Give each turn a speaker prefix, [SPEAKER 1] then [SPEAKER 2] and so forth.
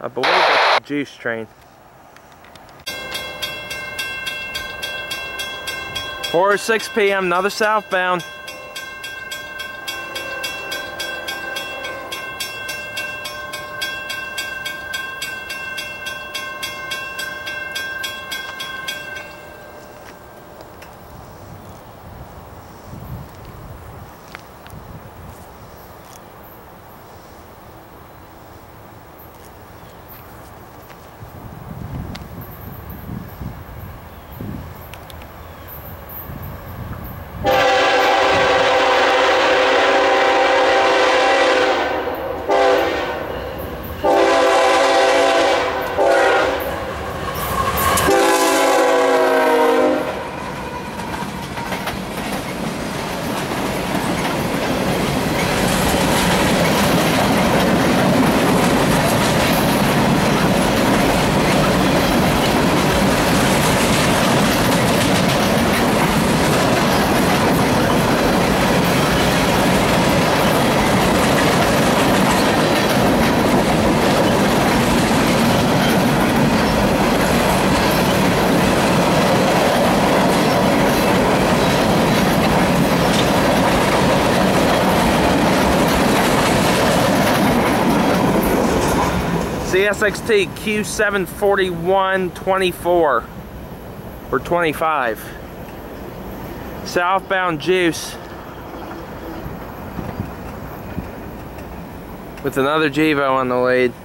[SPEAKER 1] I believe that's the juice train. 4:06 p.m. another southbound. Csxt Q741-24 or 25. Southbound juice with another Jevo on the lead.